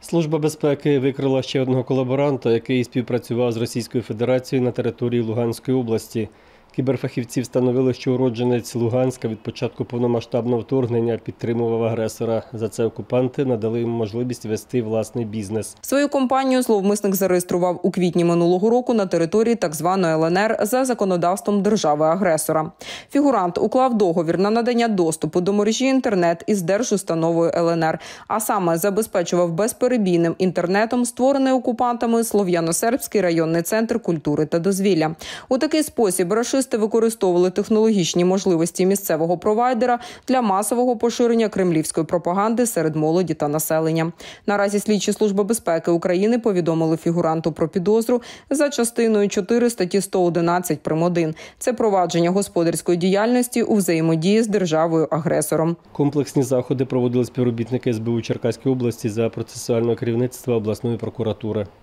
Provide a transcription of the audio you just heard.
Служба безпеки викрила ще одного колаборанта, який співпрацював з Російською Федерацією на території Луганської області. Кіберфахівці встановили, що уродженець Луганська від початку повномасштабного вторгнення підтримував агресора. За це окупанти надали йому можливість вести власний бізнес. Свою компанію зловмисник зареєстрував у квітні минулого року на території так званої ЛНР за законодавством держави-агресора. Фігурант уклав договір на надання доступу до мережі інтернет із держустановою ЛНР, а саме забезпечував безперебійним інтернетом створений окупантами Слов'яно-Сербський районний центр культури та дозвілля. У такий спосіб рашисти використовували технологічні можливості місцевого провайдера для масового поширення кремлівської пропаганди серед молоді та населення. Наразі слідчі Служби безпеки України повідомили фігуранту про підозру за частиною 4 статті 111 прим. 1. Це провадження господарської діяльності у взаємодії з державою-агресором. Комплексні заходи проводили співробітники СБУ Черкаської області за процесуального керівництва обласної прокуратури.